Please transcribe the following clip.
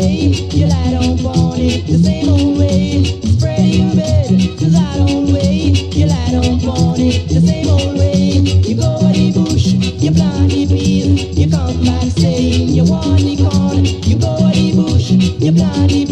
way. You lie down on it the same old way. Spread your bed, 'cause I don't wait. You lie down on it the same old way. You go to the bush, you plant the peas. You come back saying you want the corn. You go to the bush, you plant the